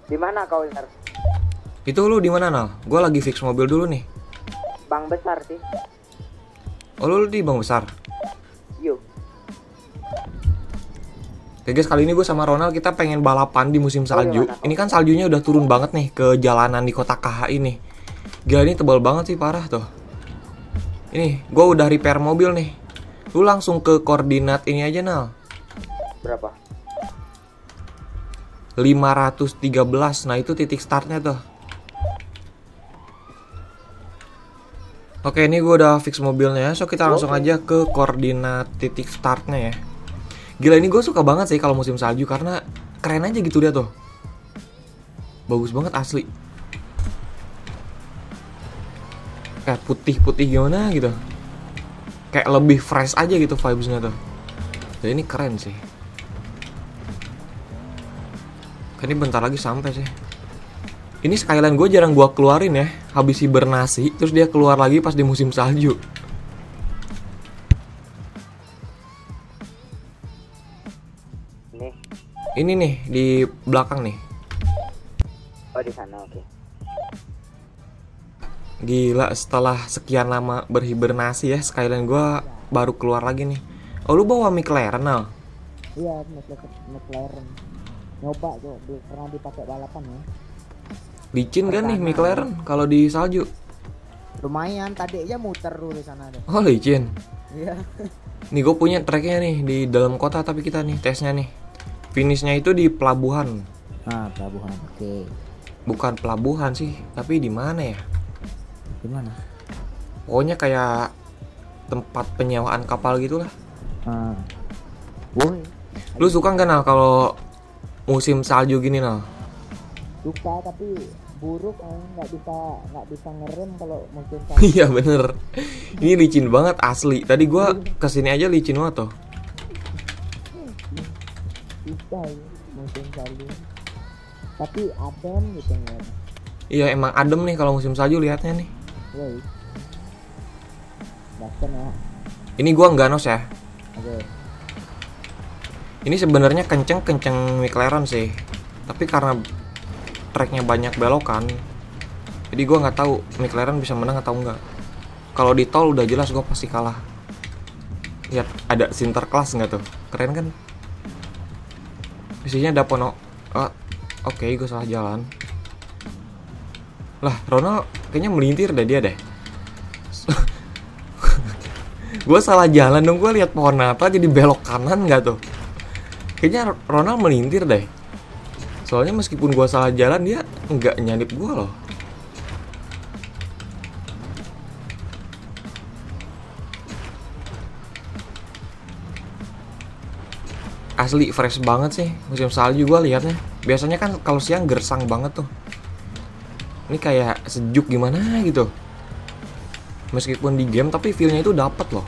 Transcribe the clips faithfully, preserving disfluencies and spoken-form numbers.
Di mana kau, Lar? Itu lu di mana, Nal? Gua lagi fix mobil dulu nih. Bang besar sih. Oh, lu di Bang Besar. Yuk. Oke guys, kali ini gue sama Ronald kita pengen balapan di musim salju. gimana? Ini kan saljunya udah turun banget nih ke jalanan di kota K H ini. Gila, ini tebal banget sih, parah tuh. Ini, gue udah repair mobil nih. Lu langsung ke koordinat ini aja, Nal. Berapa? lima ratus tiga belas. Nah, itu titik startnya tuh. Oke, ini gue udah fix mobilnya. So, kita langsung aja ke koordinat titik startnya ya. Gila, ini gue suka banget sih kalau musim salju karena keren aja gitu dia tuh. Bagus banget asli. Kayak putih-putih gimana gitu. Kayak lebih fresh aja gitu vibes-nya tuh. Dan ini keren sih. Kan ini bentar lagi sampai sih. Ini skyline gue jarang gue keluarin ya. Habis hibernasi, terus dia keluar lagi pas di musim salju. Nih. Ini nih di belakang nih. Oh, di sana, oke. Gila, setelah sekian lama berhibernasi ya, skyline gue baru keluar lagi nih. Oh, lu bawa McLaren, Nal? Iya, McLaren. Nyoba tuh, di, pernah dipakai balapan ya. Licin kan nih McLaren kalau di salju? Lumayan, tadi aja muter dulu di sana deh. Oh, licin. Iya. Nih gue punya tracknya nih di dalam kota, tapi kita nih tesnya nih. Finishnya itu di pelabuhan. Ah, pelabuhan. Oke. Bukan pelabuhan sih, tapi di mana ya? Di mana? Pokoknya kayak tempat penyewaan kapal gitulah. Ah. Woi. Lu suka nggak, Nal, kalau musim salju gini, Nal? Suka, tapi buruk, nggak bisa nggak bisa ngerem kalau musim salju. Iya bener. Ini licin banget asli. Tadi gua kesini aja licin banget tuh. Bisa ya, musim salju. Tapi adem gitu ya. Iya, emang adem nih kalau musim salju lihatnya nih. Woi. Bahkan ya. Ini gua nggak nos ya. Oke. Ini sebenarnya kenceng-kenceng McLaren sih. Tapi karena tracknya banyak belokan, jadi gue nggak tahu McLaren bisa menang atau enggak. Kalau di tol udah jelas gue pasti kalah. Lihat ada Sinterklas nggak tuh, keren kan? Isinya ada pono. Oh, oke, okay, gue salah jalan. Lah, Ronald kayaknya melintir deh dia deh. Gue salah jalan dong, gue lihat pohon apa jadi belok kanan nggak tuh? Kayaknya Ronald melintir deh. Soalnya meskipun gua salah jalan, dia nggak nyalip gua loh. Asli fresh banget sih musim salju gua liatnya. Biasanya kan kalau siang gersang banget tuh. Ini kayak sejuk gimana gitu. Meskipun di game tapi feelnya itu dapet loh.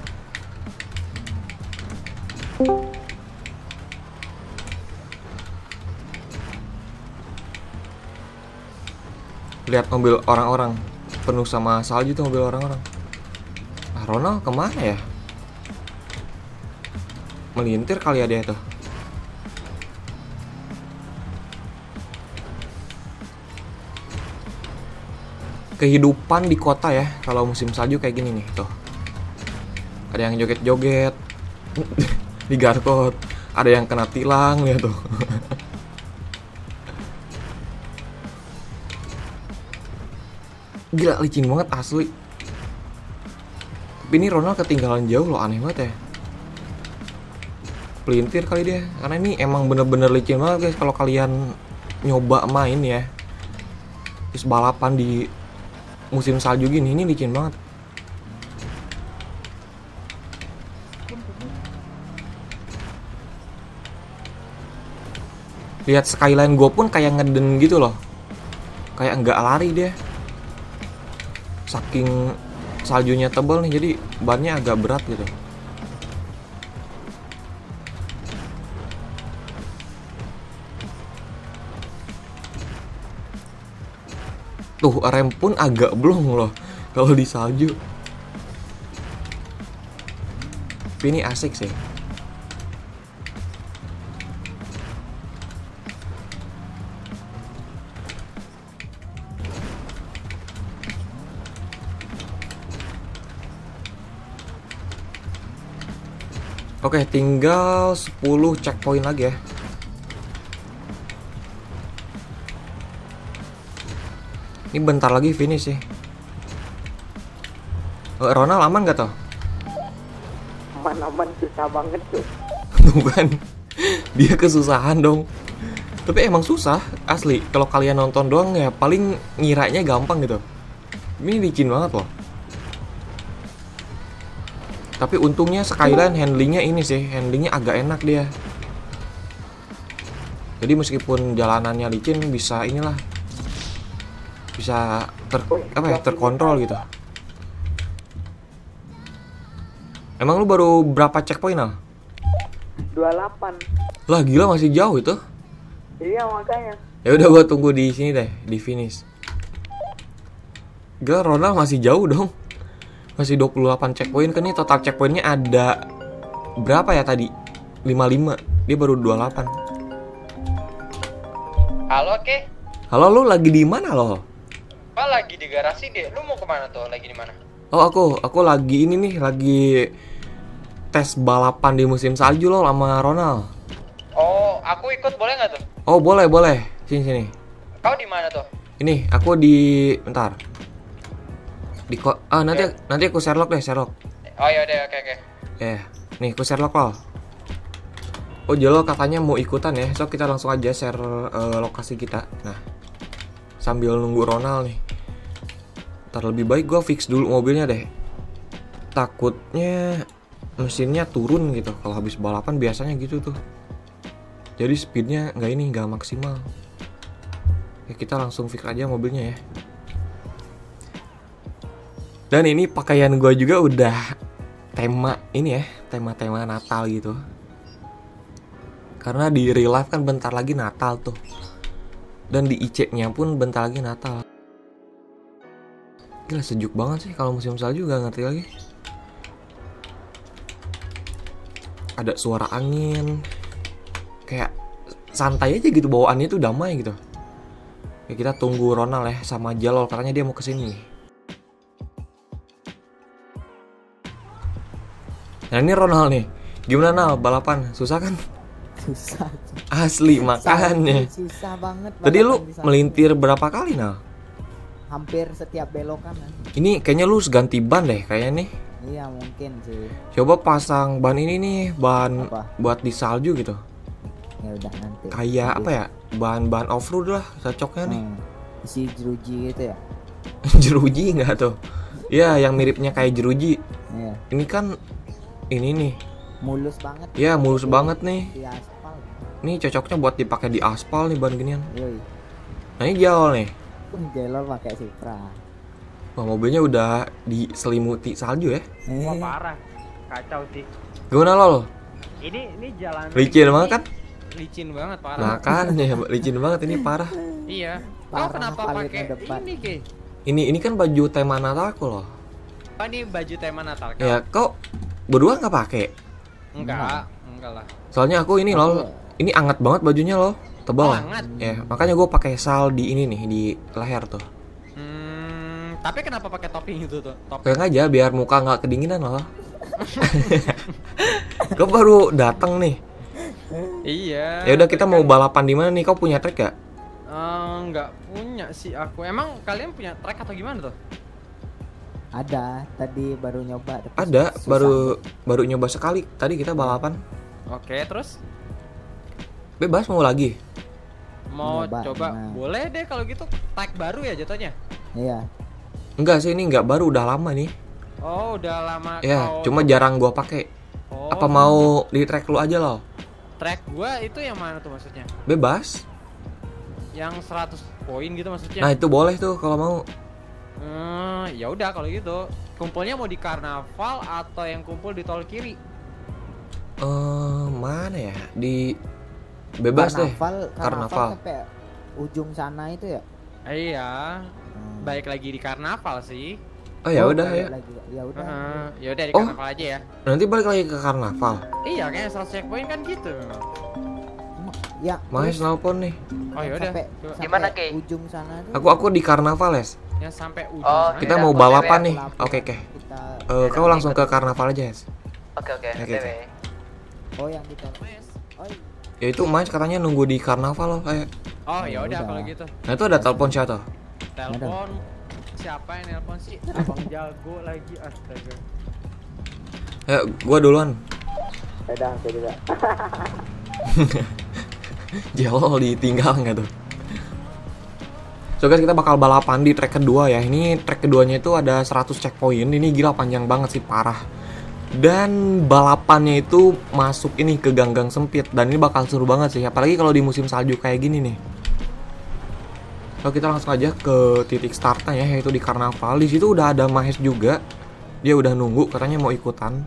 Lihat mobil orang-orang penuh sama salju tuh mobil orang-orang. Ah, Ronald kemana ya? Melintir kali ya dia tuh. Kehidupan di kota ya kalau musim salju kayak gini nih tuh. Ada yang joget-joget di garkot, ada yang kena tilang lihat tuh. Gila, licin banget asli. Tapi ini Ronald ketinggalan jauh loh, aneh banget ya. Pelintir kali dia. Karena ini emang bener-bener licin banget guys. Kalau kalian nyoba main ya, terus balapan di musim salju gini, ini licin banget. Lihat skyline gue pun kayak ngeden gitu loh. Kayak nggak lari dia. Saking saljunya tebal nih, jadi bannya agak berat gitu. Tuh rem pun agak blong loh kalau di salju. Tapi ini asik sih. Oke, tinggal sepuluh checkpoint lagi ya. Ini bentar lagi finish sih. Oh, Ronald aman gak toh? Aman-aman susah banget tuh. Tuh kan. Dia kesusahan dong. Tapi emang susah asli. Kalau kalian nonton doang ya paling ngiranya gampang gitu. Ini licin banget loh. Tapi untungnya Skyline handlingnya ini sih, handlingnya agak enak dia. Jadi meskipun jalanannya licin bisa inilah, bisa ter apa ya terkontrol gitu. Emang lu baru berapa checkpoint Al? dua puluh delapan. Lah gila masih jauh itu. Iya makanya. Ya udah gua tunggu di sini deh, di finish. Gila Ronald masih jauh dong. Masih dua puluh delapan checkpoint kan nih, total checkpointnya ada berapa ya tadi? lima puluh lima. Dia baru dua puluh delapan. Halo, Ke. Halo, lu lagi di mana lo? Pak lagi di garasi deh. Lu mau kemana tuh? Lagi di mana? Oh, aku aku lagi ini nih, lagi tes balapan di musim salju lo sama Ronald. Oh, aku ikut boleh nggak tuh? Oh, boleh, boleh. Sini sini. Kau di mana tuh? Ini aku di bentar. Di kok ah nanti nanti aku Sherlock deh, Sherlock. Oh ya udah, oke oke. Ya, nih aku Sherlock lo. Oh, Jelo katanya mau ikutan ya. So kita langsung aja share uh, lokasi kita. Nah, sambil nunggu Ronald nih. Ntar lebih baik gue fix dulu mobilnya deh. Takutnya mesinnya turun gitu. Kalau habis balapan biasanya gitu tuh. Jadi speednya nggak ini nggak maksimal. Ya kita langsung fix aja mobilnya ya. Dan ini pakaian gue juga udah tema ini ya, tema-tema Natal gitu. Karena di real life kan bentar lagi Natal tuh. Dan di I C-nya pun bentar lagi Natal. Gila sejuk banget sih kalau musim salju, gak ngerti lagi. Ada suara angin. Kayak santai aja gitu bawaannya tuh, damai gitu. Ya kita tunggu Ronald ya sama Jalol, katanya dia mau kesini nih. Nah ini Ronald nih. Gimana Nal balapan? Susah kan? Susah. Asli makanya. Susah banget. Tadi lu melintir berapa kali Nal? Hampir setiap belokan. Ini kayaknya lu ganti ban deh kayaknya nih. Iya mungkin sih. Coba pasang ban ini nih, ban Apa? buat di salju gitu. Ya udah nanti. Kayak apa ya? Bahan-bahan off-road lah cocoknya nih. Hmm. Isi jeruji gitu ya. Jeruji nggak tuh? Ya yang miripnya kayak jeruji. Iya. Ini kan ini nih. Mulus banget. Ya mulus banget nih. Di aspal. Nih cocoknya buat dipakai di aspal nih ban ginian. Yoi. Nah ini Jalol nih. Jelol pakai Supra. Wah mobilnya udah diselimuti salju ya. Wah Eh, parah, kacau sih. Gimana Lol? Ini ini jalan. Licin banget kan? Licin banget parah. Makanya licin banget ini parah. Iya. Kau Parah kenapa paling pakai depan. ini Ke? Ini ini kan baju tema Natalku loh. Oh ini baju tema Natal kau? Ya kau berdua nggak pakai? Enggak, enggak lah. Soalnya aku ini loh, ini anget banget bajunya loh, tebal. Oh, anget. Ya makanya gue pakai sal di ini nih di leher tuh. Hmm, tapi kenapa pakai topi itu tuh? Topi. Kayak aja biar muka nggak kedinginan loh. Kau baru datang nih. Iya. Ya udah kita tapi mau kan, balapan di mana nih? Kau punya trek gak? eh, enggak punya sih aku. Emang kalian punya trek atau gimana tuh? ada. Tadi baru nyoba. tapi Ada, susah. baru baru nyoba sekali. Tadi kita balapan. Oke, terus Bebas mau lagi. mau Nyoba, coba nah. boleh deh kalau gitu trek baru ya jatuhnya. Iya. Enggak sih ini nggak baru, udah lama nih. Oh, udah lama Ya, kau cuma coba. jarang gua pakai. Oh, Apa mau di trek lu aja loh? trek gua itu yang mana tuh maksudnya? Bebas. Yang seratus poin gitu maksudnya? Nah, itu boleh tuh kalau mau. Hmm, ya udah kalau gitu. Kumpulnya mau di karnaval atau yang kumpul di tol kiri? Eh, mana ya? Di bebas deh. Karnaval, Karnaval. karnaval sampai ujung sana itu ya. Eh, iya. Hmm. Baik lagi di karnaval sih. Oh ya udah balik ya. lagi. Ya udah. Heeh, ya udah di Oh. karnaval aja ya. Nanti balik lagi ke karnaval. Iya, kayaknya seratus checkpoint kan gitu memang. Ya. Mas terus nelpon nih. Oh ya udah. sampai, Coba. sampai Gimana, Ki? ujung sana tuh. Aku aku di karnaval ya. Ya sampai ujung Oh, sana. Kita Iya, mau aku balapan cewek, nih. Laporan Oke oke. Kita Eh, kau langsung ke karnaval aja, Yes. Oke oke, Oke, O T W. oke. Oh yang di tol. Oh iya. Ya itu Mas katanya nunggu di karnaval loh kayak. Oh ya Ya udah udah. kalau gitu. Nah itu ada telepon siapa? Telepon siapa yang nelpon sih? Abang jago lagi astaga. Ya gua duluan. Udah, saya juga. Jauh ditinggal nggak tuh? So guys, kita bakal balapan di track kedua ya. Ini track keduanya itu ada seratus checkpoint. Ini gila panjang banget sih, parah. Dan balapannya itu masuk ini ke gang-gang sempit. Dan ini bakal seru banget sih, apalagi kalau di musim salju kayak gini nih. So kita langsung aja ke titik startnya ya, yaitu di karnaval. Di situ udah ada Mahes juga. Dia udah nunggu, katanya mau ikutan.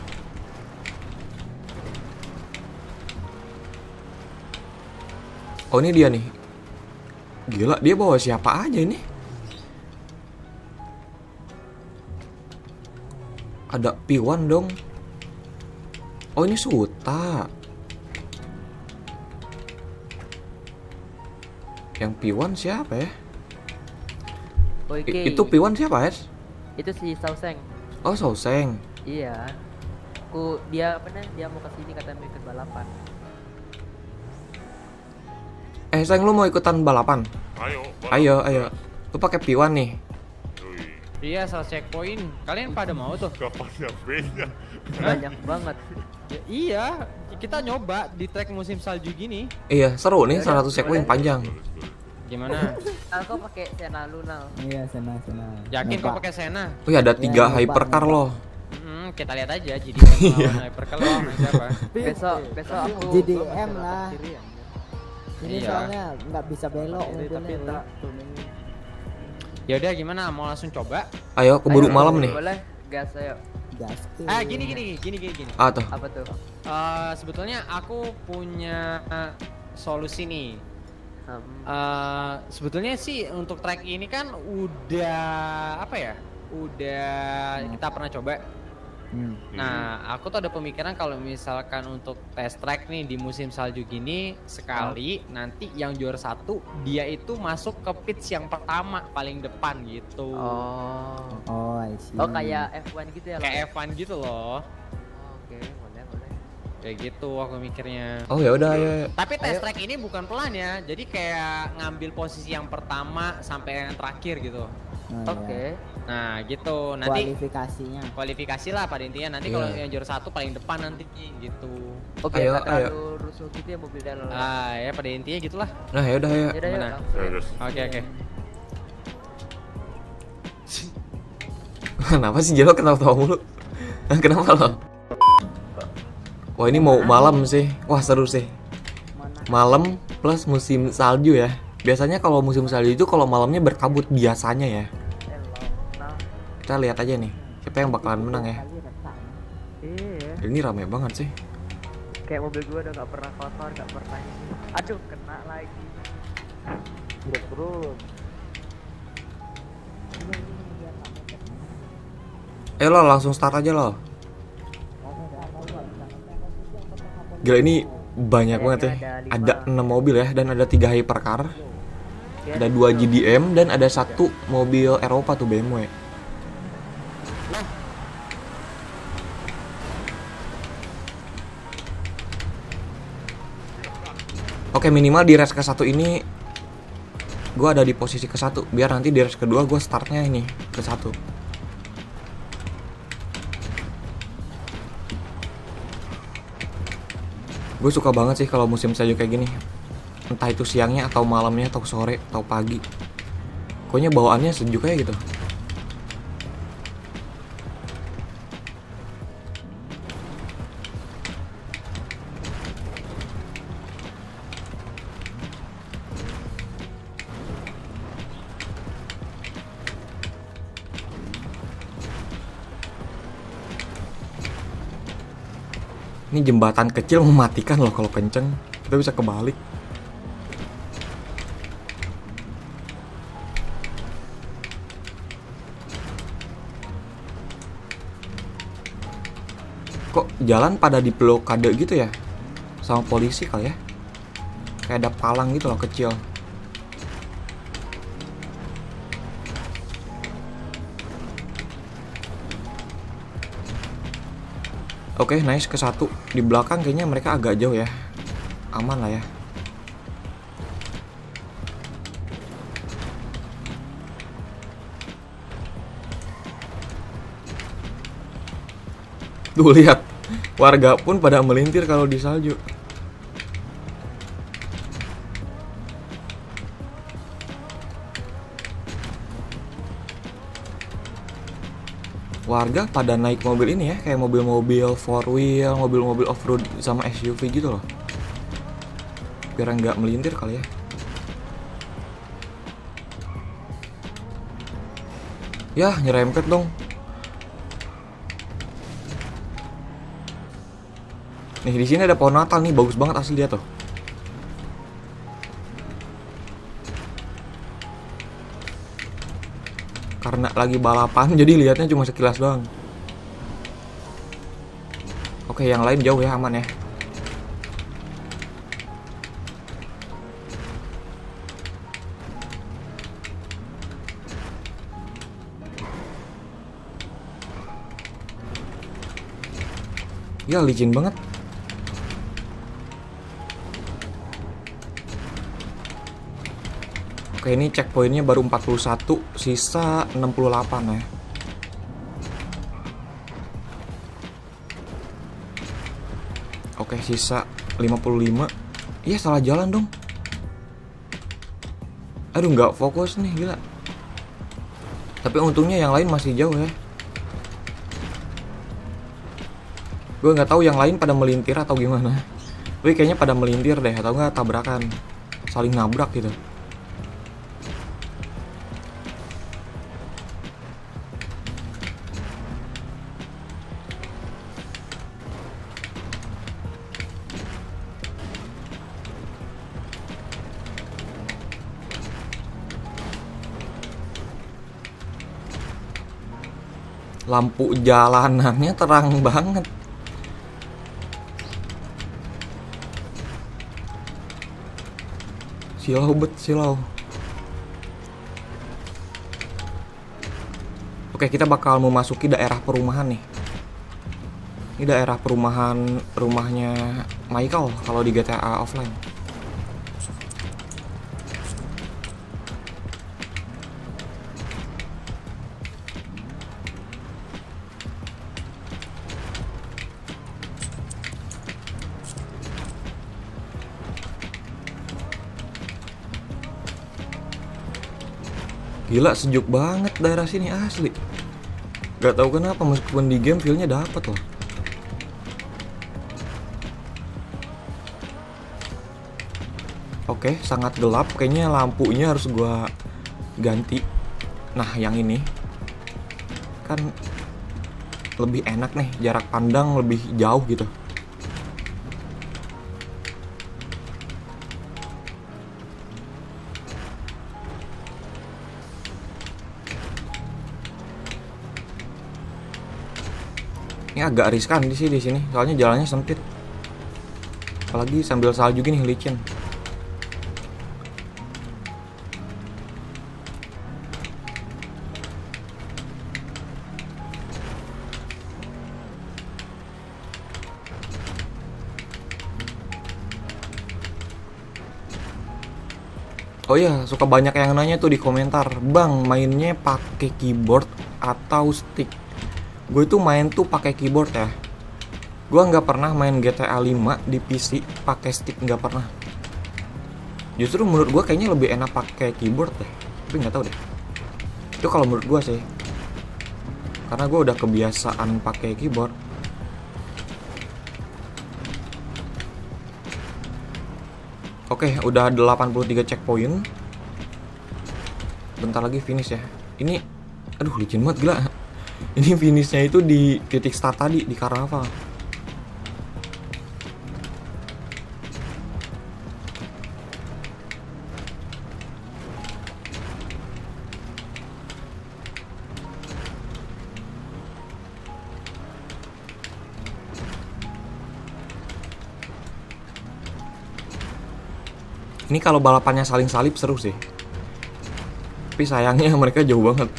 Oh ini dia nih. Gila, dia bawa siapa aja ini? Ada Piwan dong. Oh ini Suta. Yang Piwan siapa ya? Oke. I- itu Piwan siapa ya? Itu si Sauseng. Oh Sauseng. Iya. Ku dia apa nih? Dia mau kesini katanya mau ikut balapan. Eh Seng, lu mau ikutan balapan? Ayo, Ayo, ayo. Lu pakai Piwan nih. Yoi. Iya, soal checkpoint. Kalian pada mau tuh? Kapan nyampe-nya? Banyak banget. Ya, iya, kita nyoba di track musim salju gini. Iya, seru nih Yaudah, seratus checkpoint boleh. panjang. Gimana? Aku pakai Sena Lunal. Iya, sana sana. Yakin kok Nyoba. pakai Sena? Wih, ada tiga nyoba, hypercar nyoba. loh. Hmm, kita lihat aja jadi melawan Hypercar lawan siapa? Besok besok aku G D M lah. Ini Iya. soalnya nggak bisa belok mobilnya. Ya udah gimana? Mau langsung coba? Ayo, keburu Ayo, malam nih. Boleh, gas ayo. Gas. Ah, gini gini gini gini gini. Ah tuh. Apa tuh? Eh, sebetulnya aku punya eh, solusi nih. Hmm. Eh, sebetulnya sih untuk track ini kan udah apa ya? Udah kita pernah coba. Hmm. Nah, aku tuh ada pemikiran kalau misalkan untuk test track nih di musim salju gini sekali nanti yang juara satu dia itu masuk ke pits yang pertama paling depan gitu. Oh. Oh, I see. Oh kayak F satu gitu ya? Lo? Kayak F satu gitu loh. Oh, Oke, boleh boleh. Kayak gitu aku mikirnya. Oh ya udah, ayo, ayo. Tapi test track ini bukan pelan ya. Jadi kayak ngambil posisi yang pertama sampai yang terakhir gitu. Oh, Oke. iya. Nah, gitu. Nanti Kualifikasinya. kualifikasi lah pada intinya nanti Iya. kalau yang juara satu paling depan nanti gitu. Oke, Ayo, nggak ayo. terlalu rusuh gitu ya mobilnya lo. Ah, ya pada intinya gitulah. Nah ya udah, ayo. Yaudah, yuk, Gimana? langsung. Terus. Oke, oke. Kenapa sih Jelo ketawa-tawa mulu? Kenapa lo? Wah ini mau malam sih. Wah seru sih. Malam plus musim salju ya. Biasanya kalau musim salju itu kalau malamnya berkabut biasanya ya. Nah, Kita lihat aja nih. Siapa yang bakalan menang ya? iya. Ini rame banget sih. Kayak mobil gua udah gak pernah kotor, gak pernah ini. Aduh, kena lagi. Terus. Eh lo langsung start aja lo. Gila ini banyak banget ya. Ada enam mobil ya dan ada tiga hypercar. Ada dua G D M dan ada satu mobil Eropa tuh B M W. Oke minimal di race ke satu ini gue ada di posisi ke satu biar nanti di race kedua gue startnya ini ke satu. Gue suka banget sih kalau musim salju kayak gini. Entah itu siangnya atau malamnya atau sore atau pagi. Pokoknya bawaannya sejuk kayak gitu. Ini jembatan kecil mematikan loh kalau kenceng. Kita bisa kebalik. Kok jalan pada di blokade gitu ya? Sama polisi kali ya? Kayak ada palang gitu loh kecil. Oke, nice ke satu. Di belakang kayaknya mereka agak jauh ya. Aman lah ya. Tuh lihat, warga pun pada melintir kalau di salju. Warga pada naik mobil ini ya, kayak mobil-mobil four wheel, mobil-mobil off-road sama S U V gitu loh. Biar nggak melintir kali ya. Yah, nyerempet dong. Nih di sini ada pohon Natal nih, bagus banget asli dia tuh. Karena lagi balapan jadi lihatnya cuma sekilas doang. Oke, yang lain jauh ya, aman ya. Ya licin banget. Oke, ini checkpointnya baru empat puluh satu, sisa enam puluh delapan ya. Oke, sisa lima puluh lima. Iya, salah jalan dong. Aduh, nggak fokus nih, gila. Tapi untungnya yang lain masih jauh ya. Gue nggak tahu yang lain pada melintir atau gimana. Tapi kayaknya pada melintir deh, atau nggak tabrakan, saling nabrak gitu. Lampu jalanannya terang banget. Silau bet, silau. Oke, kita bakal memasuki daerah perumahan nih. Ini daerah perumahan rumahnya Michael kalau di G T A Offline. Gila, sejuk banget daerah sini asli. Gak tahu kenapa meskipun di game feel-nya dapet loh. Oke, sangat gelap. Kayaknya lampunya harus gua ganti. Nah, yang ini kan lebih enak nih, jarak pandang lebih jauh gitu. Ini agak riskan di sini, di sini, soalnya jalannya sempit. Apalagi sambil salju gini licin. Oh iya, suka banyak yang nanya tuh di komentar, "Bang, mainnya pakai keyboard atau stick?" Gue tuh main tuh pakai keyboard ya. Gue nggak pernah main G T A lima di P C pakai stick, nggak pernah. Justru menurut gue kayaknya lebih enak pakai keyboard deh. Tapi nggak tahu deh. Itu kalau menurut gue sih. Karena gue udah kebiasaan pakai keyboard. Oke, udah delapan puluh tiga checkpoint. Bentar lagi finish ya. Ini, aduh licin banget gila. Ini finishnya itu di titik start tadi, di Karnaval. Ini kalau balapannya saling salip seru sih. Tapi sayangnya mereka jauh banget.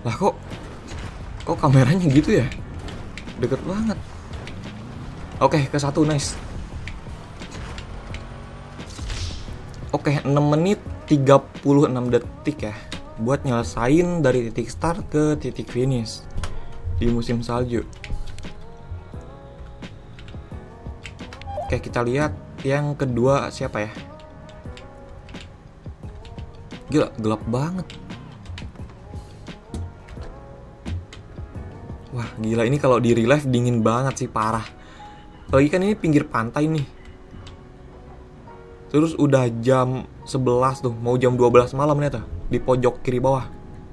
Lah kok kok kameranya gitu ya? Deket banget. Oke, ke satu, nice. Oke, enam menit tiga puluh enam detik ya buat nyelesain dari titik start ke titik finish di musim salju. Oke, kita lihat yang kedua siapa ya? Gila, gelap banget. Wah, gila, ini kalau di real life dingin banget sih, parah. Apalagi kan ini pinggir pantai nih. Terus udah jam sebelas tuh, mau jam dua belas malam nih tuh, di pojok kiri bawah.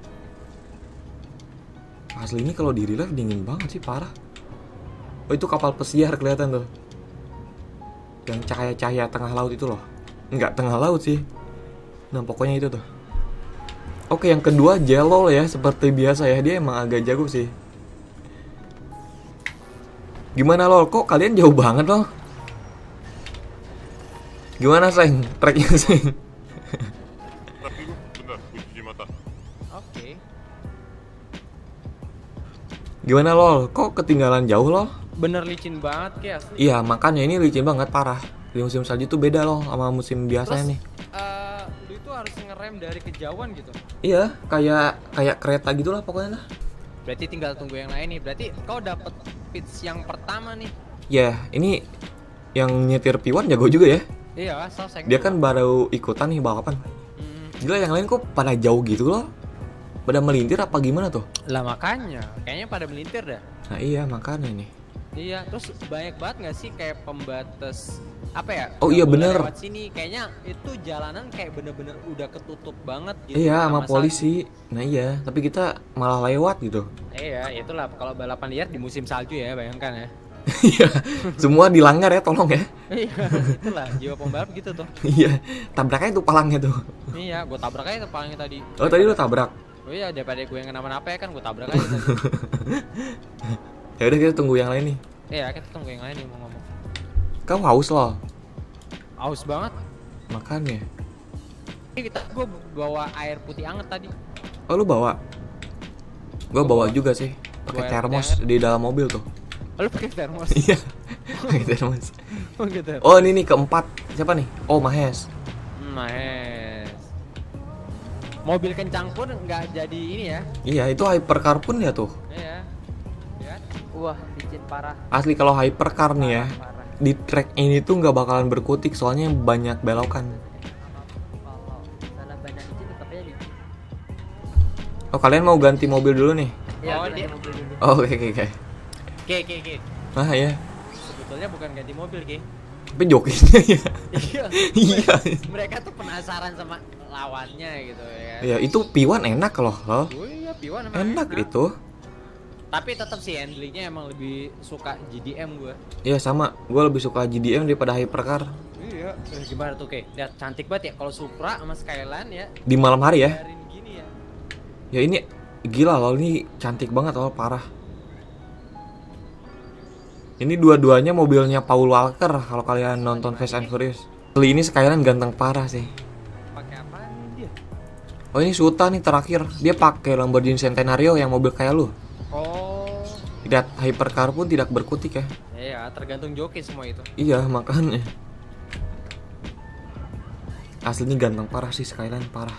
Asli ini kalau di real life dingin banget sih, parah. Oh, itu kapal pesiar kelihatan tuh. Yang cahaya-cahaya tengah laut itu loh. Enggak tengah laut sih. Nah, pokoknya itu tuh. Oke, yang kedua Jelol ya, seperti biasa ya, dia emang agak jago sih. Gimana lol? Kok kalian jauh banget loh? Gimana Seng? Tracknya Seng? Tapi lu bentar, gue cuci mata. Oke. Gimana lol? Kok ketinggalan jauh loh? Bener licin banget kayak asli. Iya, makanya ini licin banget, parah. Di musim salju tuh beda loh sama musim biasanya nih. eh, lu itu harus ngerem dari kejauhan gitu. Iya, kayak kayak kereta gitulah pokoknya lah. Berarti tinggal tunggu yang lain nih. Berarti kau dapet pitch yang pertama nih. Ya, ini yang nyetir Piwan jago juga ya. Iya, selesai. Dia kan baru ikutan nih balapan. Hmm. Gila, yang lain kok pada jauh gitu loh. Pada melintir apa gimana tuh? Lah makanya, kayaknya pada melintir dah. Nah iya, makanya nih. Iya, terus banyak banget nggak sih kayak pembatas apa ya? Oh, nggak iya, boleh bener. Lewat sini, kayaknya itu jalanan kayak bener-bener udah ketutup banget gitu. Iya, sama salju. polisi. Nah iya, tapi kita malah lewat gitu. Iya, itulah kalau balapan liar di musim salju ya, bayangkan ya. Iya, semua dilanggar ya, tolong ya. Iya, itulah jiwa pembalap gitu tuh. Iya, tabraknya tuh palangnya tuh. Iya, gue tabrak aja tuh palangnya tadi. Oh, tadi lu tabrak. Oh iya, daripada gue yang kenapa-napa ya kan gue tabrak aja tadi. Ya udah, kita tunggu yang lain nih. Iya, kita tunggu yang lain nih mau ngomong. Kau haus loh. Aus banget. Makanya. Ini kita gue bawa air putih anget tadi. Oh, lu bawa? Gua bawa juga sih. Pakai Gua termos jangan. di dalam mobil tuh. Oh, lu pakai termos. Iya. Pakai termos. Oh gitu. Oh, ini nih keempat. Siapa nih? Oh, Mahes. Mahes. Mobil kencang pun nggak jadi ini ya. Iya, itu hypercar pun ya tuh. Iya. Ya. Wah, licin parah. Asli kalau hypercar nih ya, Parah. di track ini tuh nggak bakalan berkutik soalnya banyak belokan. Kalau sana banyak licin tetap aja licin. Oh, kalian mau ganti mobil dulu nih? Iya, Oh, ganti dia- mobil dulu. Oh, oke oke oke. Oke, oke, oke. Nah ya, Sebetulnya bukan ganti mobil, Ki. tapi jokinya ya. Iya. Iya. Mereka tuh penasaran sama lawannya gitu ya. Ya itu Piwan enak loh, loh. Oh iya, Piwan emang Enak itu. Tapi tetap sih handlingnya emang lebih suka G D M gue. Iya sama, gue lebih suka G D M daripada hypercar. Iya. Eh, gimana tuh, Ki? Lihat cantik banget ya kalau Supra sama Skyline ya. Di malam hari ya. Biarin gini ya. Ya ini gila loh, ini cantik banget loh, parah. Ini dua-duanya mobilnya Paul Walker kalau kalian nonton Fast and Furious. Kali ini Skyline ganteng parah sih. Pakai apa dia? Oh, ini Suta nih terakhir. Dia pakai Lamborghini Centenario yang mobil kayak lu. Oh. Tidak hypercar pun tidak berkutik ya. Iya, tergantung joki semua itu. Iya, makanya. Aslinya ganteng parah sih Skyline, parah.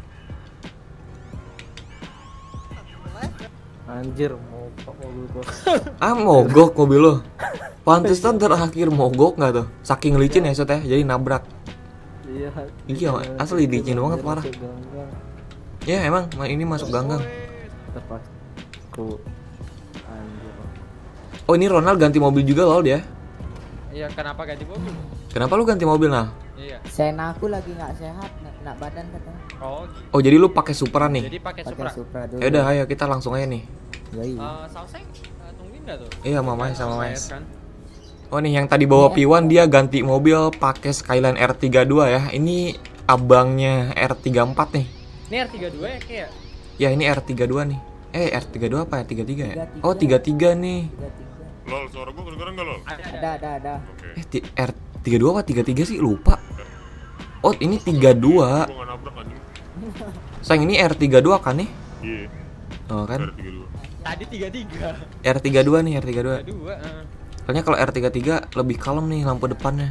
Anjir, mau mobil gua. Ah, mogok mobil lo. Pantesan terakhir mogok nggak tuh? Saking licin ya, Sot ya. Jadi nabrak. Iya. Iya, asli licin banget, parah. Masuk ganggang. Ya emang ini masuk ganggang. Terpas ku. Anjir. Oh, ini Ronald ganti mobil juga loh dia. Iya, kenapa ganti mobil? Kenapa lu ganti mobil, Nal? Iya. Sena aku lagi nggak sehat, nak, nak badan katanya. Oh, gitu. Oh, jadi lu pakai Supra nih. Jadi pakai Pakai Supra. Supra dulu. Ya udah, ayo kita langsung aja nih. Yoi. Eh, Sauseng uh, tungguin nggak tuh? Iya, Mama sama Saya Mas. kan. Oh nih yang tadi bawa Piwan dia ganti mobil pakai Skyline R tiga dua ya. Ini abangnya R tiga empat nih. Ini R tiga puluh dua ya kayak. Ya ini R tiga dua nih. Eh R tiga dua apa ya? tiga tiga ya? tiga tiga. Oh tiga tiga nih. Tiga, tiga. Lol, suara gue kedengeran gak lol? Ada Ada, ada, ada. Oke. Eh ti- R tiga dua apa tiga tiga sih? Lupa. Oh ini tiga dua. Gue gak nabrak anjing. Sayang ini R tiga dua kan nih? Iya. Oh kan? R tiga puluh dua. Tadi tiga tiga. R tiga puluh dua nih, R tiga puluh dua. tiga dua. eh. Soalnya kalau R tiga puluh tiga lebih kalem nih lampu depannya.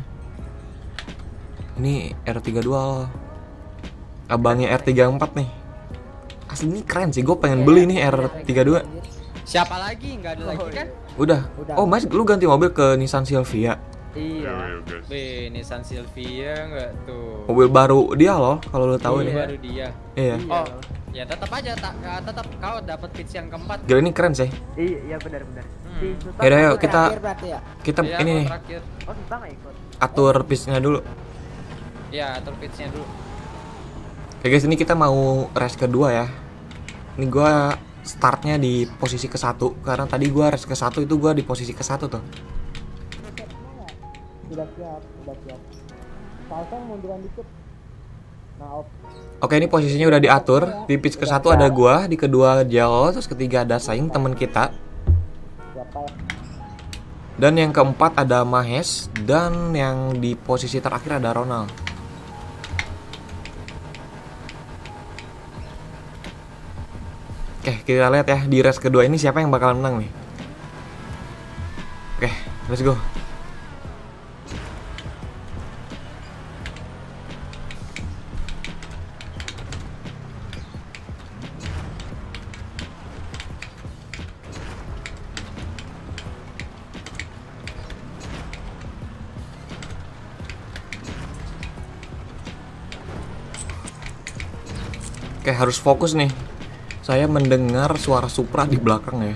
Ini R tiga puluh dua loh. Abangnya R tiga puluh empat nih. Asli ini keren sih, gue pengen beli nih R tiga puluh dua. Siapa lagi? Nggak ada lagi kan? Udah. Udah. Oh mas, lu ganti mobil ke Nissan Silvia. Iya. Ayo, guys. Be, Nissan Silvia nggak tuh? Mobil baru dia loh, kalau lu tahu Ini nih. baru dia. Iya. Oh, ya tetap aja tak tetap kau dapat pitch yang keempat. Gila ini keren sih. Iya, iya benar-benar. Hmm. Si Sultan Yaudah, yuk, ikut kita Terakhir berarti ya. kita Iya, ini mau nih, terakhir. ya? Oh, Sultan nggak ikut. atur pitch-nya dulu. Ya, atur pitch-nya dulu. Oke guys, ini kita mau race kedua ya. Ini gua startnya di posisi ke satu karena tadi gua race ke satu itu gua di posisi ke satu tuh. Sudah siap, sudah siap. Salsa munduran dikit. Nah, off. Oke, ini posisinya udah diatur. Di pitch ke satu ada gua, di kedua Jao, terus ketiga ada Saing teman kita. Siapa ya? Dan yang keempat ada Mahes dan yang di posisi terakhir ada Ronald. Oke, kita lihat ya di race kedua ini siapa yang bakal menang nih. Oke, let's go. Oke, harus fokus nih. Saya mendengar suara Supra di belakang ya.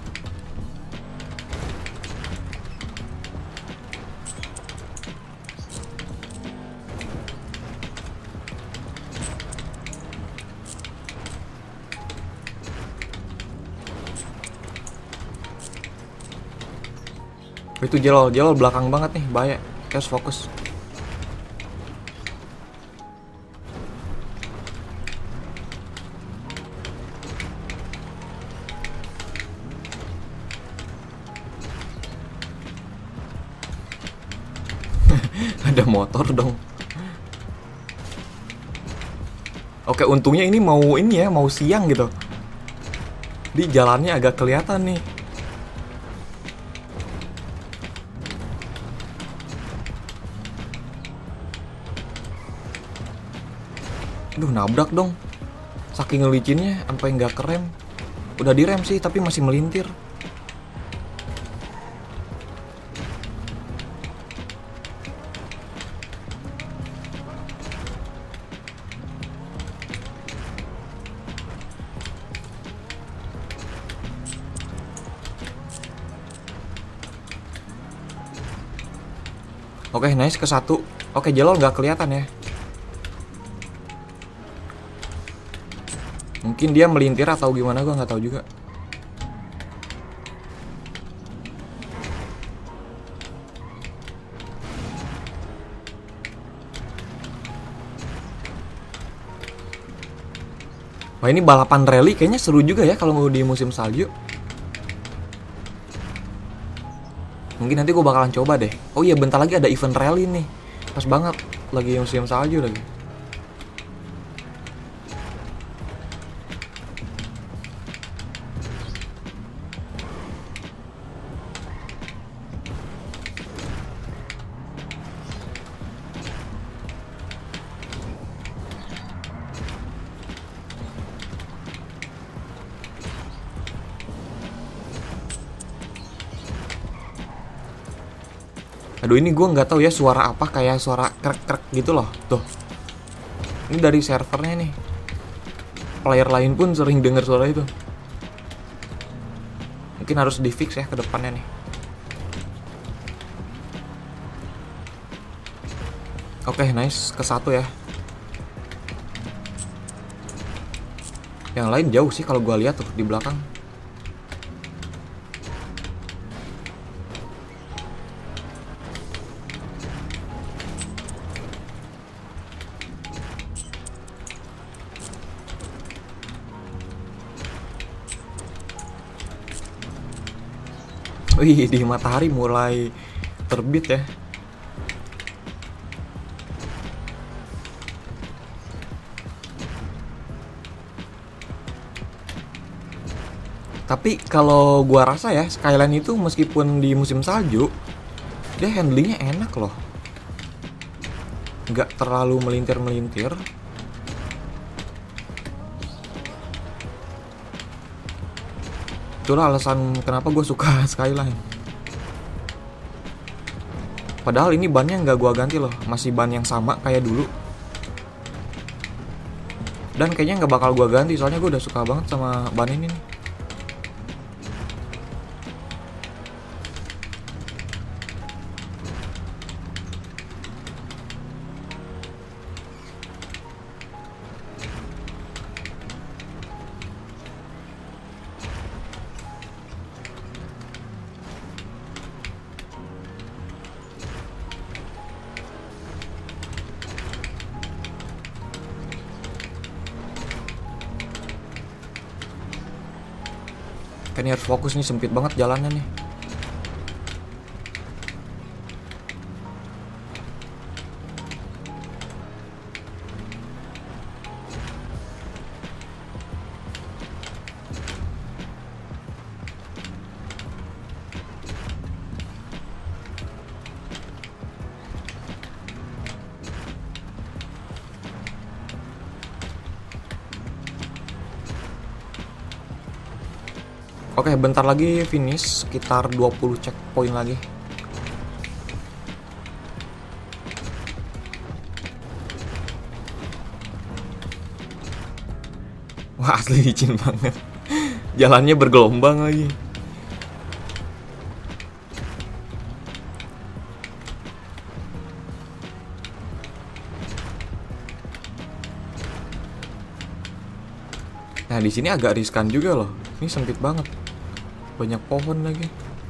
Itu Jelol, Jelol belakang banget nih, bahaya. Kita harus fokus. Ada motor dong. Oke, untungnya ini mau ini ya, mau siang gitu. Di jalannya agak kelihatan nih. Duh, nabrak dong. Saking ngelicinnya sampai nggak kerem. Udah direm sih, tapi masih melintir. Oke, nice ke satu. Oke, Jelol nggak kelihatan ya. Mungkin dia melintir atau gimana, gua nggak tahu juga. Wah, ini balapan rally kayaknya seru juga ya kalau mau di musim salju. Mungkin nanti gue bakalan coba deh. Oh iya, bentar lagi ada event rally nih. Pas banget, lagi musim salju lagi. Aduh, ini gue nggak tahu ya suara apa, kayak suara krek-krek gitu loh. Tuh. Ini dari servernya nih. Player lain pun sering dengar suara itu. Mungkin harus di fix ya ke depannya nih. Oke, nice ke satu ya. Yang lain jauh sih kalau gue lihat tuh di belakang. Wih, di matahari mulai terbit ya. Tapi kalau gua rasa ya, Skyline itu meskipun di musim salju, dia handlingnya enak loh. Nggak terlalu melintir-melintir. Itulah alasan kenapa gue suka Skyline. Padahal ini bannya nggak gua ganti loh, masih ban yang sama kayak dulu. Dan kayaknya nggak bakal gua ganti, soalnya gue udah suka banget sama ban ini nih. Kan harus fokus nih, sempit banget jalannya nih. Oke, bentar lagi finish, sekitar dua puluh checkpoint lagi. Wah, asli licin banget. Jalannya bergelombang lagi. Nah, di sini agak riskan juga loh. Ini sempit banget. Banyak pohon lagi.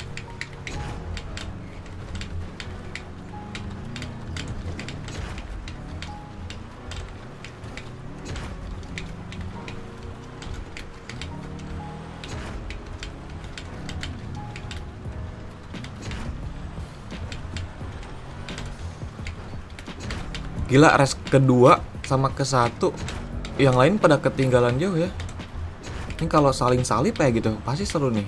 Gila, race kedua sama ke satu, yang lain pada ketinggalan jauh ya. Ini kalau saling salip kayak gitu pasti seru nih.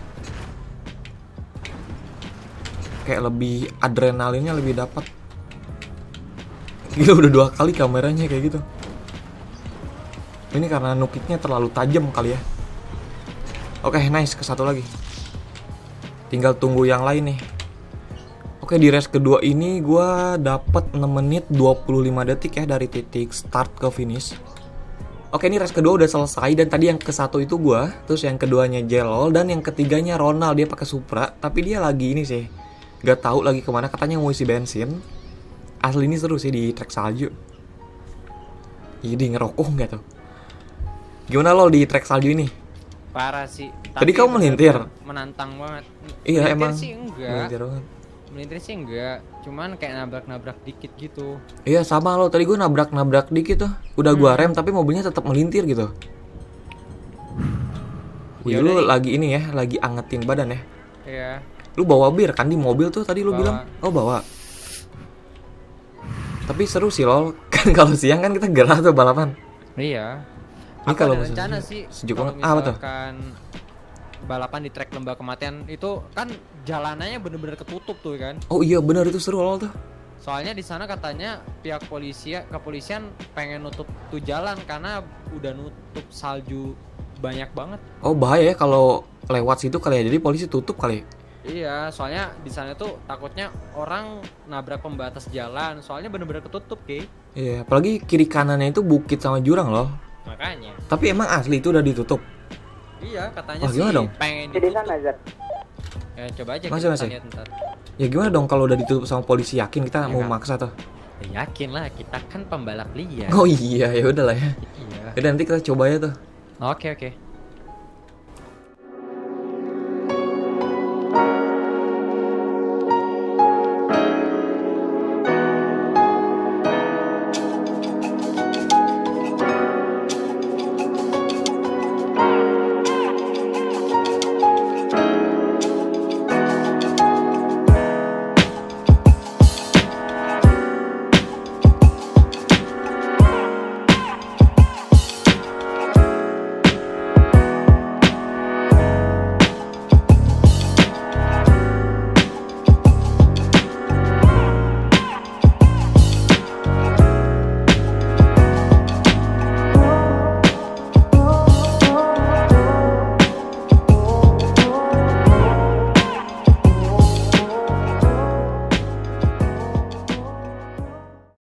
Kayak lebih adrenalinnya lebih dapat. Gila, udah dua kali kameranya kayak gitu. Ini karena nukitnya terlalu tajam kali ya. Oke, nice, ke satu lagi. Tinggal tunggu yang lain nih. Oke, di race kedua ini gue dapet enam menit dua puluh lima detik ya dari titik start ke finish. Oke, ini race kedua udah selesai, dan tadi yang ke satu itu gue, terus yang keduanya Jelol, dan yang ketiganya Ronald, dia pakai Supra, tapi dia lagi ini sih, gak tahu lagi kemana, katanya mau isi bensin. Asli ini seru sih di trek salju. Jadi ngerokok nggak tuh? Gimana lo di trek salju ini? Parah sih. Tadi kamu melintir? Menantang banget. Iya, Melintir emang sih enggak. melintir banget. Melintir sih enggak, cuman kayak nabrak-nabrak dikit gitu. Iya, sama lo, tadi gue nabrak-nabrak dikit tuh. Udah gue Hmm. rem tapi mobilnya tetap melintir gitu. Wih, Yaudah lu nih. lagi ini ya, lagi angetin badan ya. Iya. Lu bawa bir kan di mobil tuh tadi lu Bawa. bilang? Oh, bawa. Tapi seru sih lol. Kan kalau siang kan kita gerah tuh balapan. Iya. Ini Aku kalau ada musim rencana sejuk- sih sejuk kalau banget. Ah, apa tuh? misalkan balapan di trek lembah kematian itu kan jalanannya bener-bener ketutup tuh kan. Oh iya, benar, itu seru lol tuh. Soalnya di sana katanya pihak polisi kepolisian pengen nutup tuh jalan karena udah nutup salju banyak banget. Oh, bahaya ya kalau lewat situ kali ya. Jadi polisi tutup kali. Iya, soalnya di sana tuh takutnya orang nabrak pembatas jalan. Soalnya bener-bener ketutup, Ki. Iya, apalagi kiri kanannya itu bukit sama jurang loh. Makanya. Tapi emang asli itu udah ditutup. Iya, katanya Wah, sih gimana dong? pengen Di ditutup. sana, Zat. Ya, coba aja Masih, kita masih? lihat ntar. Ya gimana dong kalau udah ditutup sama polisi, yakin kita Ya mau kan. maksa tuh? Ya, yakin lah, kita kan pembalap liar. Oh iya, ya udahlah ya. Iya. Udah nanti kita coba ya tuh. Oke, oke.